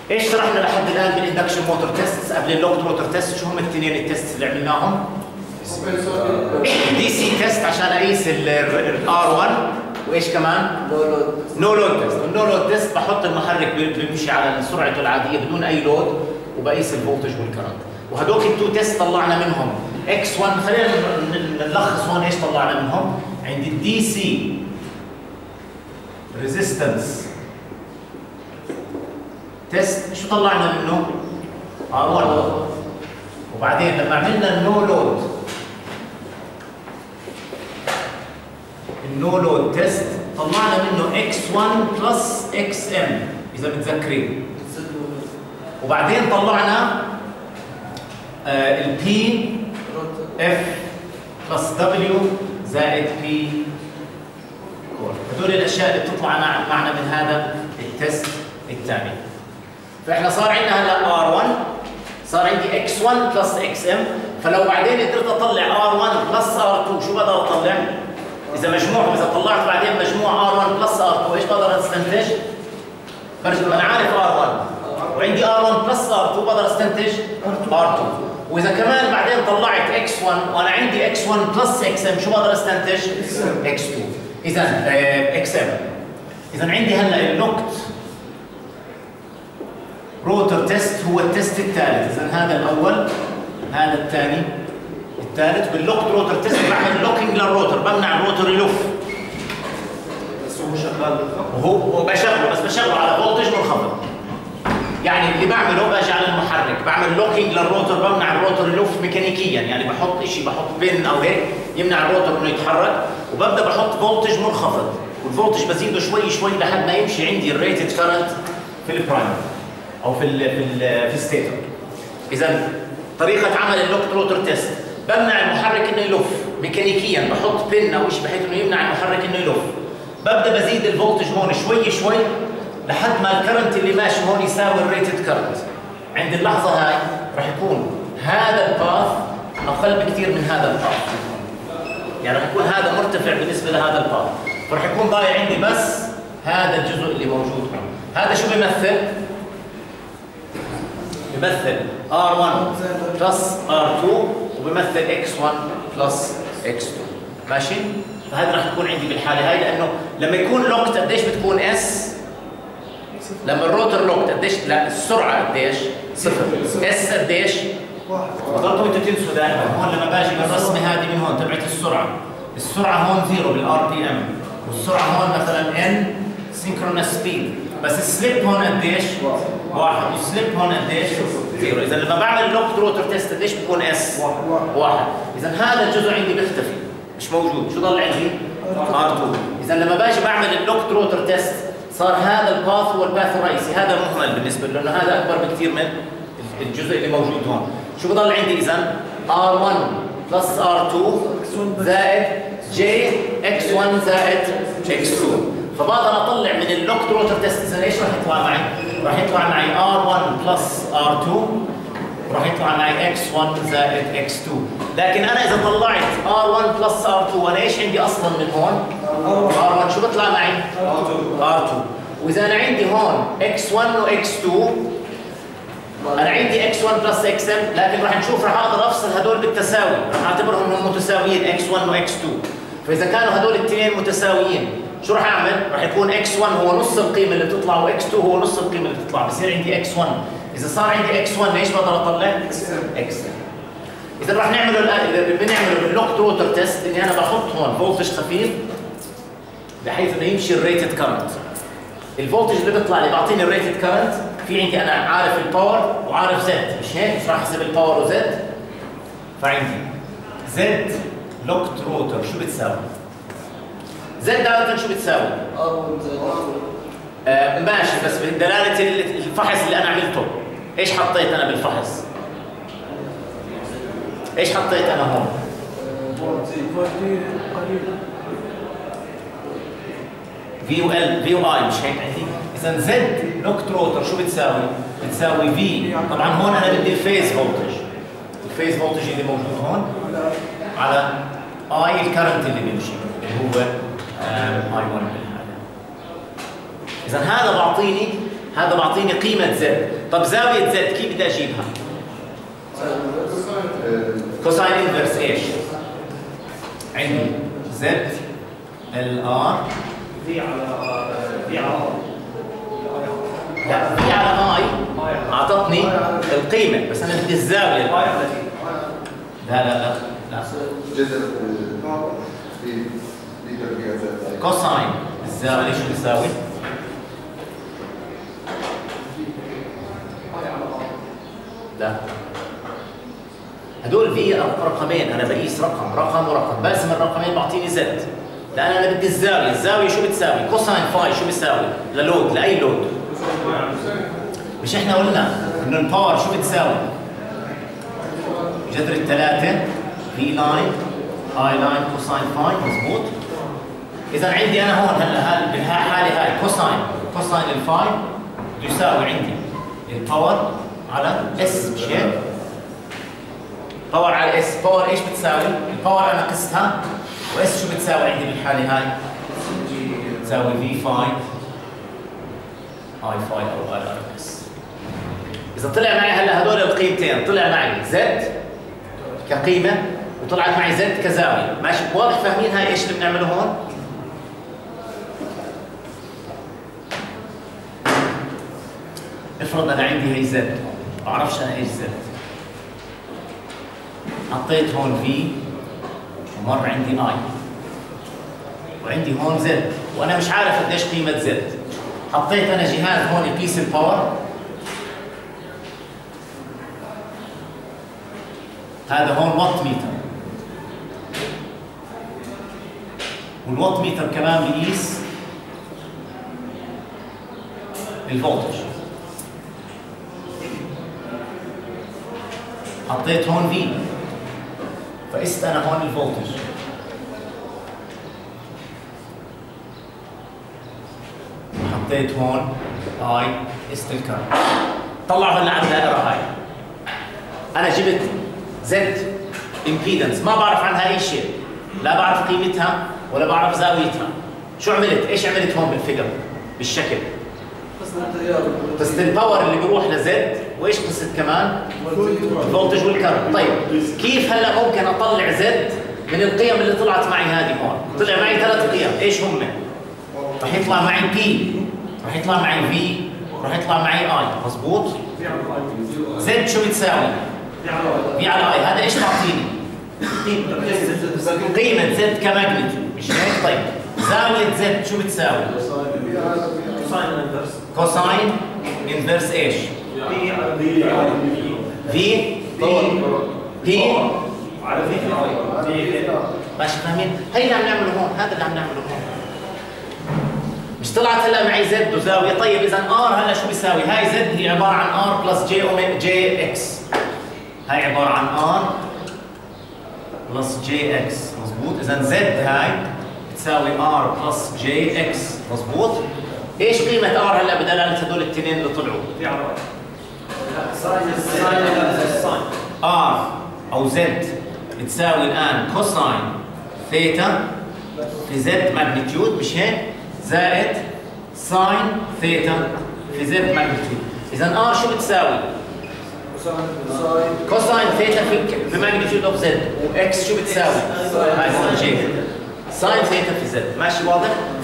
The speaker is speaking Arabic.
ايش شرحنا لحد الان بالاندكشن موتور تيست قبل اللوكت موتور تيست؟ شو هم الاثنين التيست اللي عملناهم؟ دي سي تيست عشان اقيس الار 1، وايش كمان؟ نو لود تيست. النو لود تيست بحط المحرك بيمشي على سرعته العاديه بدون اي لود وبقيس الفولتج والكرنت. وهدوك التو تيست طلعنا منهم اكس 1. خلينا نلخص هون ايش طلعنا منهم. عند الدي سي ريزيستنس تيست شو طلعنا منه؟ R1. وبعدين لما عملنا النو لود تيست طلعنا منه X1 بلس XM اذا متذكرين. وبعدين طلعنا P F بلس W زائد P كور. هذول الاشياء اللي بتطلع معنا من هذا التيست الثاني. فاحنا صار عندنا هلا R1، صار عندي X1 بلس XM. فلو بعدين قدرت اطلع R1 بلس R2 شو بقدر اطلع؟ اذا مجموعهم، اذا طلعت بعدين مجموع R1 بلس R2 ايش بقدر استنتج؟ انا عارف R1 وعندي R1 بلس R2 بقدر استنتج R2. واذا كمان بعدين طلعت X1 وانا عندي X1 بلس XM شو بقدر استنتج؟ X2. اذا XM. اذا عندي هلا اللوكت روتر تيست هو التيست الثالث. اذا هذا الاول، هذا الثاني، الثالث. باللوكت روتر تيست بعمل لوكينج للروتر، بمنع الروتر يلف. بس هو شغال وهو بشغله، بس بشغله على فولتج منخفض. يعني اللي بعمله باجي على المحرك بعمل لوكينج للروتر، بمنع الروتر يلف ميكانيكيا. يعني بحط شيء، بحط بن او هيك يمنع الروتر انه يتحرك، وببدا بحط فولتج منخفض، والفولتج بزيده شوي شوي لحد ما يمشي عندي الريتد كرنت في البرايمر او في الستيتور. اذا طريقه عمل اللوكت روتر تيست بمنع المحرك انه يلف ميكانيكيا، بحط بن او شيء بحيث انه يمنع المحرك انه يلف. ببدا بزيد الفولتج هون شوي شوي لحد ما الكرنت اللي ماشي هون يساوي الريتد كرنت. عند اللحظه هاي راح يكون هذا الباث اقل بكثير من هذا الباث. يعني راح يكون هذا مرتفع بالنسبه لهذا الباث، فراح يكون ضايع عندي بس هذا الجزء اللي موجود هون. هذا شو بيمثل؟ بيمثل R1 بلس R2 وبيمثل X1 بلس X2. ماشي؟ فهذا راح يكون عندي بالحاله هاي، لانه لما يكون لوكت قديش بتكون S؟ لما الروتر لوكت قديش؟ لا السرعه قديش؟ صفر. S قديش؟ 1. بضلوا انتوا تنسوا دائما هون لما باجي بالرسمه هذه من هون تبعت السرعه هون 0 بالRPM، والسرعه هون مثلا N synchronous speed، بس السليب هون قديش؟ 1. والسليب هون قديش؟ 0. اذا لما بعمل لوكت روتر تيست قديش بيكون S؟ 1. اذا هذا الجزء عندي بيختفي، مش موجود. شو ضل عندي؟ R2. اذا لما باجي بعمل اللوكت روتر تيست صار هذا الباث هو الباث الرئيسي، هذا مهمل بالنسبه له لانه هذا اكبر بكثير من الجزء اللي موجود هون. شو بضل عندي اذا؟ R1 بلس R2 زائد J X1 زائد X2. فبقدر اطلع من اللوكت روتر تيست اذا ايش راح يطلع معي؟ راح يطلع معي R1 بلس R2 وراح يطلع معي X1 زائد X2. لكن انا اذا طلعت R1 بلس R2 وانا ايش عندي اصلا من هون؟ R1 شو بيطلع معي؟ R2. واذا انا عندي هون X1 و X2 انا عندي X1 بلس XM، لكن راح نشوف راح اقدر افصل هدول بالتساوي، راح اعتبرهم انهم متساويين X1 و X2. فاذا كانوا هدول الاثنين متساويين شو راح اعمل؟ راح يكون X1 هو نص القيمه اللي بتطلع وX2 هو نص القيمه اللي بتطلع، بصير عندي X1. اذا صار عندي X1 ايش بقدر اطلع؟ XM. اذا راح نعمله بنعمله باللوكت روتر تيست اني انا بحط هون فولتج خفيف بحيث انه يمشي الريتد كرنت. الفولتج اللي بيطلع لي بعطيني الريتد كرنت. في عندي انا عارف الباور وعارف زد، مش هيك؟ مش راح احسب الباور وزد. فعندي زد لوكت روتر شو بتساوي؟ زد عادة شو بتساوي؟ ماشي، بس بدلالة الفحص اللي انا عملته ايش حطيت انا بالفحص؟ ايش حطيت انا هون؟ في و ال في و اي، مش هيك عندي؟ اذا زد لوكت روتر شو بتساوي؟ بتساوي في. طبعا هون انا بدي الفيز فولتج، الفيز فولتج اللي موجود هون على اي الكرنت اللي بيمشي اللي هو اي 1 بالحاله. اذا هذا بعطيني هذا بعطيني قيمة زد. طب زاوية زد كيف بدي أجيبها؟ كوساين انفرس ايش؟ عندي زد ال ار في على في على لا في على اي اعطتني القيمة بس أنا بدي الزاوية. لا لا لا لا جذر في تربيع زد. كوساين الزاوية شو بتساوي؟ لا هدول في رقمين، انا بقيس رقم ورقم، بقسم الرقمين بعطيني زد، لان انا بدي الزاويه شو بتساوي؟ كوساين فاي شو بتساوي؟ للود لاي لود. مش احنا قلنا انه الباور شو بتساوي؟ جذر الثلاثه في لاين اي لاين كوساين فاي، مضبوط؟ اذا عندي انا هون هلا بالحاله هاي كوساين الفاي يساوي عندي الباور على اس، مش هيك؟ باور على اس، باور ايش بتساوي؟ الباور انا قستها واس شو بتساوي عندي بالحاله هاي؟ بتساوي في فاي اي فاي او اي ار اس. اذا طلع معي هلا هدول القيمتين، طلع معي زد كقيمه وطلعت معي زد كزاويه، ماشي؟ واضح فاهمين هاي ايش اللي بنعمله هون؟ افرض انا عندي هي زد، ما بعرفش انا ايش زد. حطيت هون في ومر عندي اي وعندي هون زد وانا مش عارف قديش قيمه زد. حطيت انا جهاز هون يقيس الباور، هذا هون وات ميتر، والوات ميتر كمان بيقيس الفولتج. حطيت هون في، فقست انا هون الفولتج، حطيت هون اي، قست الكرنت. طلعوا هلا على الدائره هاي، انا جبت زد امبيدنس ما بعرف عنها اي شيء، لا بعرف قيمتها ولا بعرف زاويتها. شو عملت؟ ايش عملت هون بالفيجر بالشكل؟ قست الباور اللي بيروح لزد، وايش قست كمان؟ الفولتج والكرنت. طيب كيف هلا ممكن اطلع زد من القيم اللي طلعت معي هذه هون؟ طلع معي 3 قيم، ايش هم؟ رح يطلع معي بي، رح يطلع معي في، رح يطلع معي اي، مضبوط؟ زد شو بتساوي؟ في على اي، هذا ايش تعطيني؟ قيمة زد كماجنتيود، مش هيك؟ طيب زاوية زد شو بتساوي؟ كوساين انفرس ايش؟ في على في ماشي فاهمين؟ هي اللي عم نعمله هون، هذا اللي عم نعمله هون. مش طلعت هلا معي زد وزاويه. طيب اذا ار هلا شو بيساوي؟ هاي زد هي عباره عن ار بلس جي اكس، هاي عباره عن ار بلس جي اكس، مضبوط؟ اذا زد هاي بتساوي ار بلس جي اكس، مضبوط؟ ايش قيمه ار هلا بدلاله هدول الاثنين اللي طلعوا؟ ساين ار او زد بتساوي الان كوساين ثيتا في زد ماجنتيود، مش هيك؟ زائد ساين ثيتا في زد ماجنتيود. اذا ار شو بتساوي؟ كوساين ثيتا في ماجنتيود اوف زد، واكس شو بتساوي؟ هاي جي ساين ثيتا في زد، ماشي واضح؟